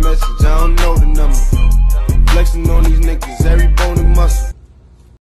message, I don't know the number. Flexing on these niggas, every bone and muscle.